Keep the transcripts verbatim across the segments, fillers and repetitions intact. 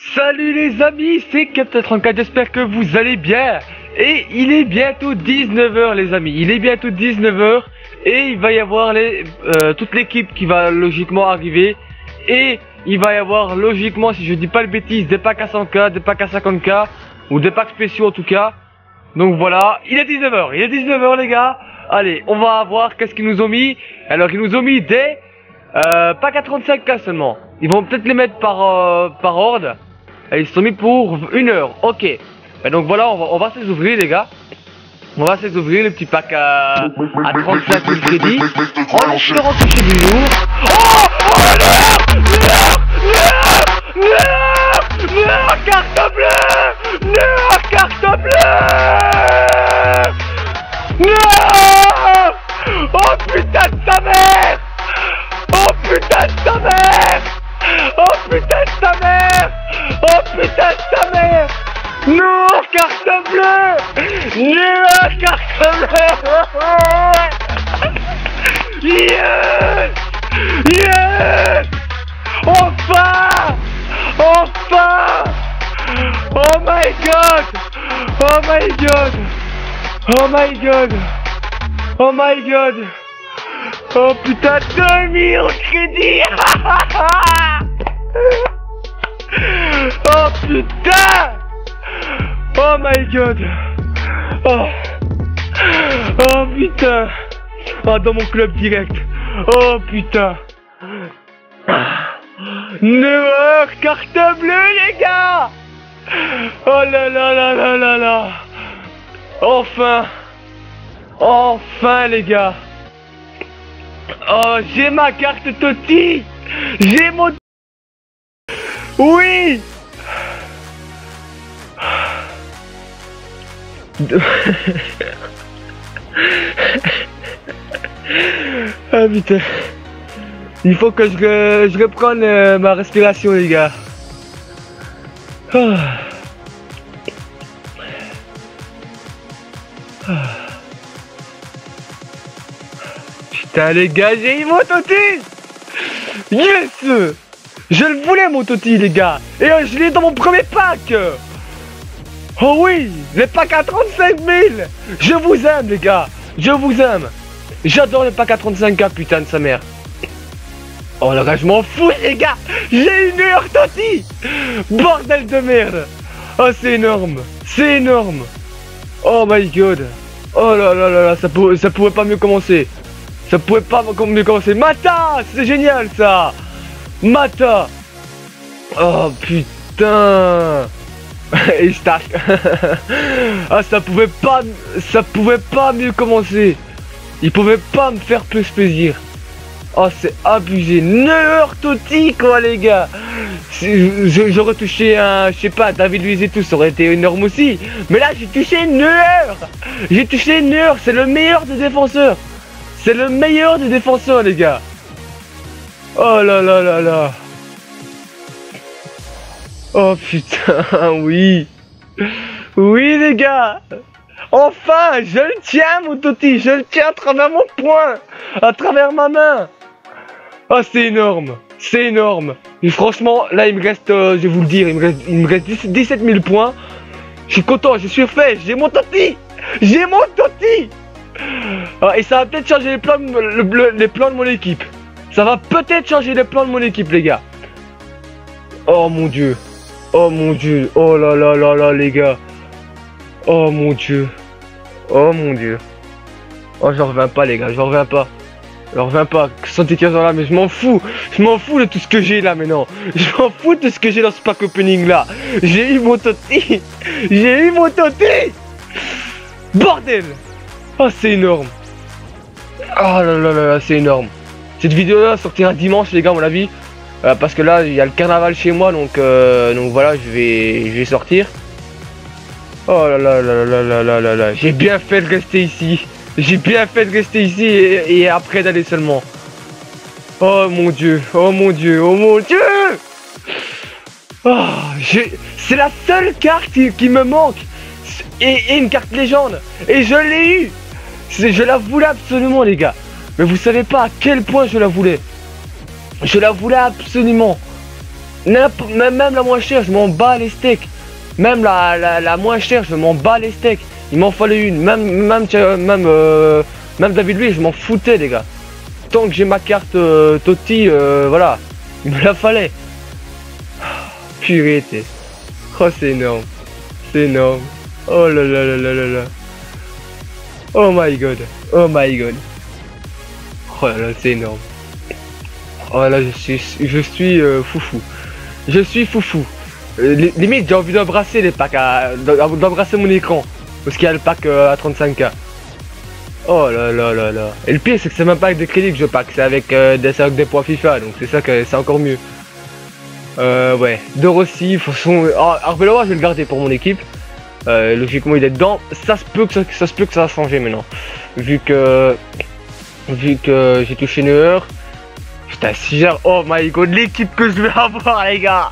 Salut les amis, c'est Captain trente-quatre, j'espère que vous allez bien. Et il est bientôt dix-neuf heures les amis, il est bientôt dix-neuf heures. Et il va y avoir les, euh, toute l'équipe qui va logiquement arriver. Et il va y avoir logiquement, si je dis pas le bêtise, des packs à cent K, des packs à cinquante K. Ou des packs spéciaux en tout cas. Donc voilà, il est dix-neuf heures, il est dix-neuf heures les gars. Allez, on va voir qu'est-ce qu'ils nous ont mis. Alors ils nous ont mis des euh, packs à trente-cinq K seulement. Ils vont peut-être les mettre par, euh, par ordre. Et ils se sont mis pour une heure, ok. Et donc voilà, on va, on va se les ouvrir les gars. On va se les ouvrir, les petits packs à, à trente-cinq mille crédits. En espérant toucher du jour. Oh, oh l'heure, l'heure, l'heure, l'heure, carte bleue, l'heure, carte bleue. Non. Oh putain de sa mère. Oh putain de sa mère. Oh putain de sa mère. Oh putain de sa mère. Non, carte bleue. Non, carte bleue. Yes. Yes. Enfin. Enfin. Oh my god. Oh my god. Oh my god. Oh my god. Oh putain, deux mille crédits. Oh putain. Oh my god. Oh. Oh putain. Oh, dans mon club direct. Oh putain. neuf heures, carte bleue les gars. Oh là là là là là là. Enfin. Enfin les gars. Oh, j'ai ma carte Totti. J'ai mon... Oui. Ah putain. Il faut que je, re... je reprenne euh, ma respiration les gars. Ah. Ah. Putain les gars, j'ai eu mon Totti. Yes. Je le voulais mon Totti les gars. Et euh, je l'ai dans mon premier pack. Oh oui, les packs à trente-cinq mille. Je vous aime les gars. Je vous aime. J'adore les packs à trente-cinq K, putain de sa mère. Oh là là, je m'en fous les gars. J'ai une heure Totti. Bordel de merde. Oh c'est énorme. C'est énorme. Oh my god. Oh là là là là, ça, pour... ça pouvait pas mieux commencer. Ça pouvait pas mieux commencer. Mata, c'est génial ça. Mata. Oh putain. Et je tac. Ah ça pouvait pas. Ça pouvait pas mieux commencer. Il pouvait pas me faire plus plaisir. Oh c'est abusé. neuf heures Totti quoi les gars. J'aurais touché un. Je sais pas, David Luiz et tout, ça aurait été énorme aussi. Mais là j'ai touché neuf heures. J'ai touché neuf heures. C'est le meilleur des défenseurs. C'est le meilleur des défenseurs les gars. Oh là là là là. Oh putain, oui. Oui les gars. Enfin, je le tiens mon Totti. Je le tiens à travers mon poing. À travers ma main. Oh c'est énorme. C'est énorme. Et franchement, là il me reste, euh, je vais vous le dire, il me reste, il me reste dix-sept mille points. Je suis content, je suis fait. J'ai mon Totti. J'ai mon Totti. Ah, et ça va peut-être changer les plans, de, le, les plans de mon équipe. Ça va peut-être changer les plans de mon équipe les gars. Oh mon dieu. Oh mon dieu. Oh là là là là les gars. Oh mon dieu. Oh mon dieu. Oh j'en reviens pas les gars, j'en reviens pas. J'en reviens pas. soixante-quinze ans là, mais je m'en fous. Je m'en fous de tout ce que j'ai là maintenant. Je m'en fous de ce que j'ai dans ce pack opening là. J'ai eu mon Totti. J'ai eu mon Totti. Bordel. Oh c'est énorme. Oh là là là là, c'est énorme. Cette vidéo là sortira dimanche les gars à mon avis. Euh, parce que là il y a le carnaval chez moi donc euh, donc voilà je vais je vais sortir. Oh là là là là là là là là. J'ai bien fait de rester ici. J'ai bien fait de rester ici et, et après d'aller seulement. Oh mon dieu. Oh mon dieu. Oh mon dieu. Oh, c'est la seule carte qui, qui me manque. Et, et une carte légende. Et je l'ai eu. Je la voulais absolument les gars. Mais vous savez pas à quel point je la voulais. Je la voulais absolument. Même, même la moins chère, je m'en bats les steaks. Même la, la, la moins chère, je m'en bats les steaks. Il m'en fallait une. Même, même, même, euh, même David Luiz, je m'en foutais, les gars. Tant que j'ai ma carte euh, Totti, euh, voilà. Il me la fallait. Purée, t'es. Oh, c'est énorme. C'est énorme. Oh là là là là là là. Oh my god. Oh my god. Oh là là, c'est énorme. Oh là, je suis, je suis euh, foufou. Je suis foufou. Euh, limite, j'ai envie d'embrasser les packs, d'embrasser mon écran. Parce qu'il y a le pack euh, à trente-cinq K. Oh là là là là. Et le pire, c'est que c'est même pas avec des crédits que je pack, c'est avec, euh, des, avec des points FIFA. Donc c'est ça que c'est encore mieux. Euh, ouais. De Rossi, façon. Oh, Arbeloa, je vais le garder pour mon équipe. Euh, logiquement, il est dedans. Ça se peut que ça, ça se peut que ça va changer maintenant. Vu que. Vu que j'ai touché Neuer. Putain, si j'ai... Oh my god, l'équipe que je vais avoir, les gars.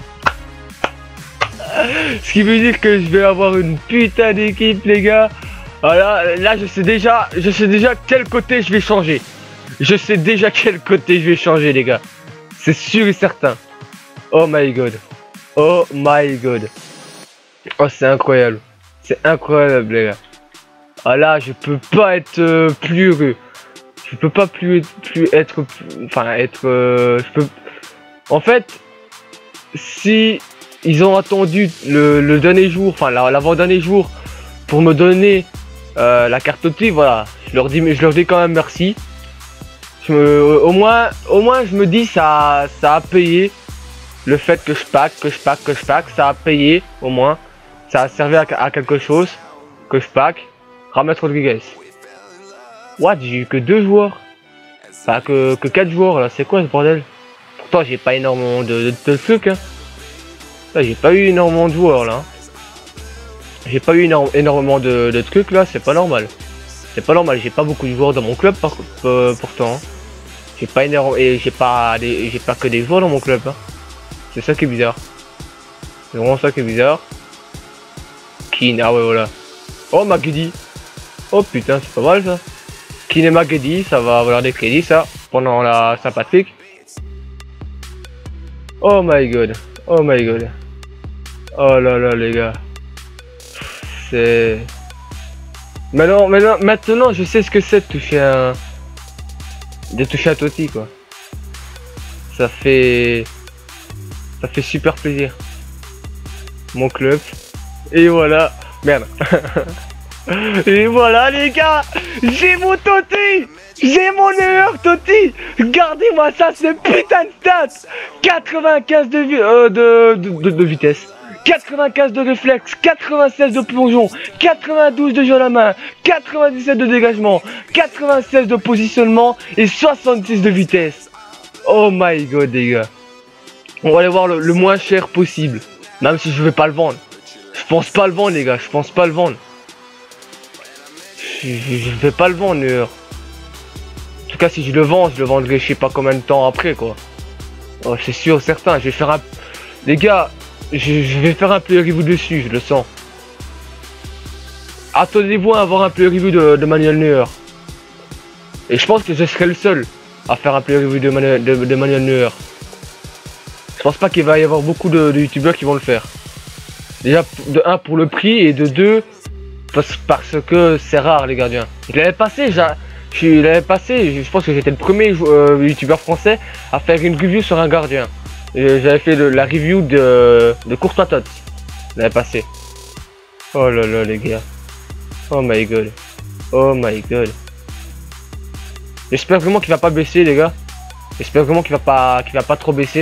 Ce qui veut dire que je vais avoir une putain d'équipe, les gars. Voilà, là je sais déjà, je sais déjà quel côté je vais changer. Je sais déjà quel côté je vais changer, les gars. C'est sûr et certain. Oh my god. Oh my god. Oh, c'est incroyable. C'est incroyable, les gars. Ah là, je peux pas être euh, plus heureux. Je peux pas plus, plus être, enfin être, euh, je peux. En fait, si ils ont attendu le, le dernier jour, enfin l'avant-dernier jour, pour me donner euh, la carte Totti, voilà, je leur dis, mais je leur dis quand même merci. Je me, au moins, au moins, je me dis ça, ça a payé. Le fait que je pack, que je pack, que je pack, ça a payé au moins. Ça a servi à, à quelque chose. Que je pack. James Rodriguez. What, j'ai eu que deux joueurs. Enfin, que, que quatre joueurs là, c'est quoi ce bordel? Pourtant, j'ai pas énormément de, de, de trucs. Hein. J'ai pas eu énormément de joueurs là. J'ai pas eu énorme, énormément de, de trucs là, c'est pas normal. C'est pas normal, j'ai pas beaucoup de joueurs dans mon club par, euh, pourtant. Hein. J'ai pas énorme et j'ai pas des, j'ai pas que des joueurs dans mon club. Hein. C'est ça qui est bizarre. C'est vraiment ça qui est bizarre. Keane, ah ouais voilà. Oh Maguedi. Oh putain, c'est pas mal ça. Keane et Maguedi, ça va valoir des crédits ça. Pendant la Saint-Patrick. Oh my god. Oh my god. Oh là là les gars. C'est... Maintenant, maintenant, maintenant je sais ce que c'est de toucher un... De toucher un Totti quoi. Ça fait... Ça fait super plaisir. Mon club. Et voilà. Merde. Et voilà les gars. J'ai mon Totti. J'ai mon Neuer Totti. Regardez-moi ça, c'est putain de stats. quatre-vingt-quinze de, euh, de, de, de, de vitesse. quatre-vingt-quinze de réflexe, quatre-vingt-seize de plongeon, quatre-vingt-douze de jeu à la main, quatre-vingt-dix-sept de dégagement, quatre-vingt-seize de positionnement et soixante-six de vitesse. Oh my god les gars. On va aller voir le, le moins cher possible. Même si je vais pas le vendre. Je pense pas le vendre les gars, je pense pas le vendre. Je, je, je vais pas le vendre Neuer. En tout cas si je le vends, je le vendrai je sais pas combien de temps après quoi. Oh, c'est sûr, certain, je vais faire un... Les gars, je, je vais faire un player review dessus, je le sens. Attendez-vous à avoir un player review de, de Manuel Neuer. Et je pense que je serai le seul à faire un player review de Manuel, de, de Manuel Neuer. Je pense pas qu'il va y avoir beaucoup de, de youtubeurs qui vont le faire. Déjà de un pour le prix et de deux parce, parce que c'est rare les gardiens. Je l'avais passé, je l'avais passé, je pense que j'étais le premier euh, youtubeur français à faire une review sur un gardien. J'avais fait le, la review de, de Courtois Tots. Je l'avais passé. Oh là là les gars. Oh my god. Oh my god. J'espère vraiment qu'il va pas baisser les gars. J'espère vraiment qu'il va pas qu'il va pas trop baisser.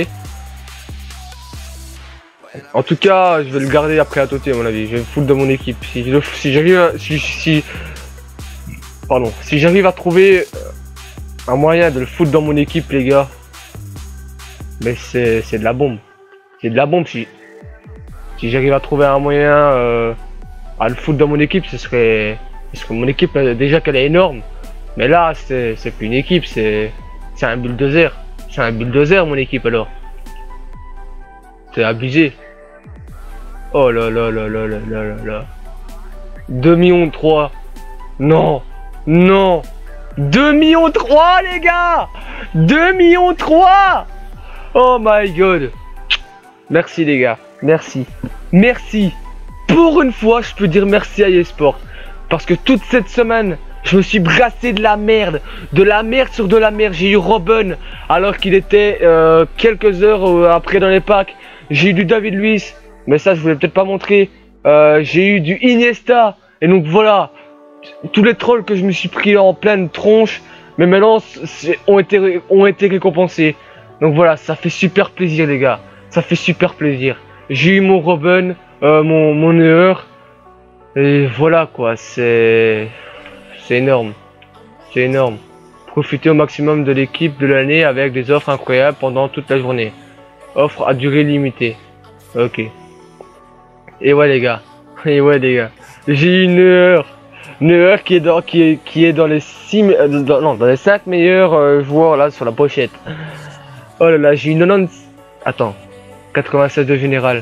En tout cas, je vais le garder après à Totti à mon avis. Je vais le foutre dans mon équipe. Si je, si j'arrive, si, si, pardon, si j'arrive à trouver un moyen de le foutre dans mon équipe, les gars, mais c'est c'est de la bombe. C'est de la bombe si si j'arrive à trouver un moyen euh, à le foutre dans mon équipe, ce serait parce que mon équipe déjà qu'elle est énorme. Mais là, c'est c'est plus une équipe, c'est c'est un bulldozer. C'est un bulldozer mon équipe alors. C'est abusé. Oh là là là là là là là là. deux millions trois. Non. Non. deux millions trois les gars. deux millions trois. Oh my god. Merci les gars, merci. Merci. Pour une fois, je peux dire merci à eSport. Parce que toute cette semaine, je me suis brassé de la merde. De la merde sur de la merde. J'ai eu Robben alors qu'il était euh, quelques heures euh, après dans les packs. J'ai eu du David Luiz. Mais ça, je voulais peut-être pas montrer. Euh, j'ai eu du Iniesta. Et donc voilà. Tous les trolls que je me suis pris en pleine tronche. Mais maintenant, ont été, ont été récompensés. Donc voilà, ça fait super plaisir les gars. Ça fait super plaisir. J'ai eu mon Robben, euh, mon, mon Neuer. Et voilà quoi, c'est... C'est énorme. C'est énorme. Profitez au maximum de l'équipe de l'année avec des offres incroyables pendant toute la journée. Offre à durée limitée. Ok. Et ouais les gars. Et ouais les gars. J'ai eu Neuer. Neuer qui est dans, qui est, qui est dans les six, dans, non, dans les cinq meilleurs euh, joueurs là sur la pochette. Oh là là, j'ai eu quatre-vingt-dix. Attends. quatre-vingt-seize de général.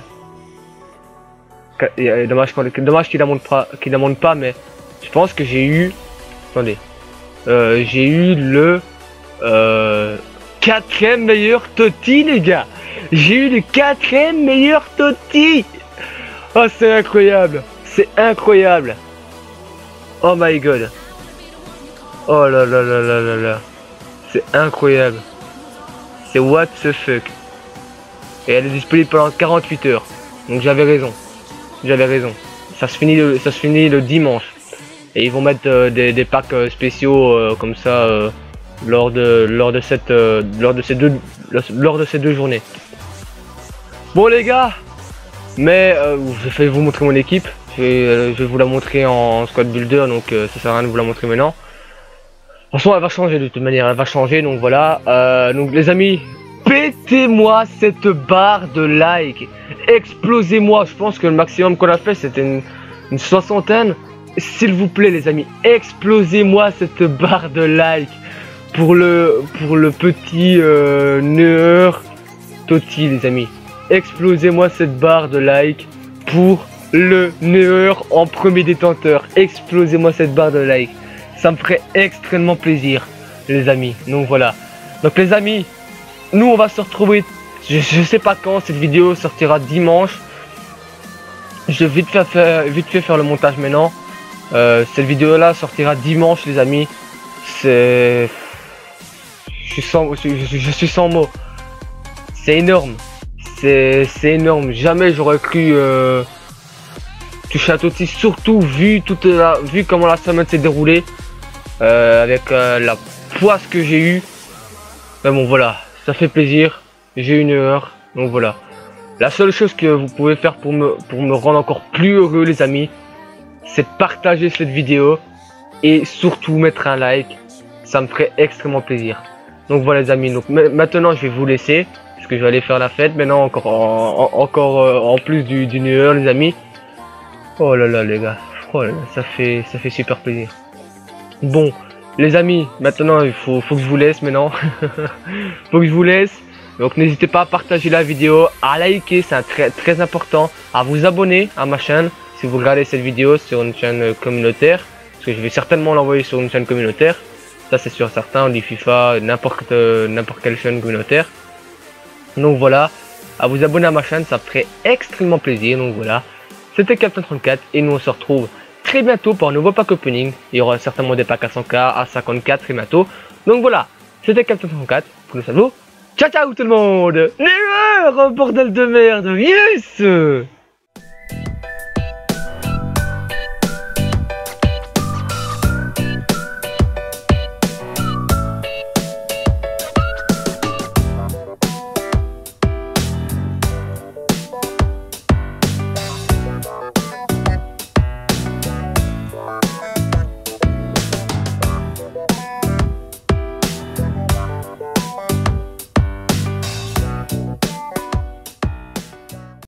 Dommage, dommage qu'il la montre pas, qu'il la montre pas, mais je pense que j'ai eu. Attendez. Euh, j'ai eu le euh, quatrième meilleur Totti, les gars. J'ai eu le quatrième meilleur Totti. Oh, c'est incroyable. C'est incroyable. Oh my god. Oh là là là là là là. C'est incroyable. C'est what the fuck. Et elle est disponible pendant quarante-huit heures. Donc j'avais raison. J'avais raison. Ça se finit le, ça se finit le dimanche. Et ils vont mettre euh, des, des packs euh, spéciaux euh, comme ça euh, lors de lors de cette euh, lors de ces deux lors de ces deux journées. Bon les gars, mais euh, je vais vous montrer mon équipe. Je vais, euh, je vais vous la montrer en squad builder, donc euh, ça sert à rien de vous la montrer maintenant. Franchement, elle va changer de toute manière, elle va changer. Donc voilà. Euh, donc les amis, pétez-moi cette barre de like. Explosez-moi. Je pense que le maximum qu'on a fait c'était une, une soixantaine. S'il vous plaît les amis, explosez-moi cette barre de like pour le pour le petit euh, Neuer Totti les amis. Explosez-moi cette barre de like pour le Neuer en premier détenteur. Explosez-moi cette barre de like. Ça me ferait extrêmement plaisir les amis. Donc voilà. Donc les amis, nous on va se retrouver. Je, je sais pas quand cette vidéo sortira dimanche. Je vais vite fait faire, vite fait faire le montage maintenant. Euh, cette vidéo là sortira dimanche les amis. C'est... Je suis sans, je, je, je suis sans mots. C'est énorme. C'est énorme. Jamais j'aurais cru euh, toucher à Totti. Surtout vu, toute la, vu comment la semaine s'est déroulée. Euh, avec euh, la poisse que j'ai eue. Mais bon voilà. Ça fait plaisir. J'ai une heure. Donc voilà. La seule chose que vous pouvez faire pour me, pour me rendre encore plus heureux les amis, c'est partager cette vidéo et surtout mettre un like. Ça me ferait extrêmement plaisir. Donc voilà les amis, donc maintenant je vais vous laisser parce que je vais aller faire la fête maintenant encore en, en, encore euh, en plus du, du Neuer les amis. Oh là là les gars, oh là là, ça fait ça fait super plaisir. Bon les amis, maintenant il faut, faut que je vous laisse maintenant. Faut que je vous laisse. Donc n'hésitez pas à partager la vidéo, à liker, c'est très très important, à vous abonner à ma chaîne. Si vous regardez cette vidéo sur une chaîne communautaire, parce que je vais certainement l'envoyer sur une chaîne communautaire, ça c'est sûr certain, on dit FIFA, n'importe euh, n'importe quelle chaîne communautaire. Donc voilà, à vous abonner à ma chaîne, ça ferait extrêmement plaisir. Donc voilà, c'était Captain trente-quatre et nous on se retrouve très bientôt pour un nouveau pack opening. Il y aura certainement des packs à cent K, à cinquante-quatre très bientôt. Donc voilà, c'était Captain trente-quatre, prenez soin de vous. Ciao ciao tout le monde. Neuer, bordel de merde, yes.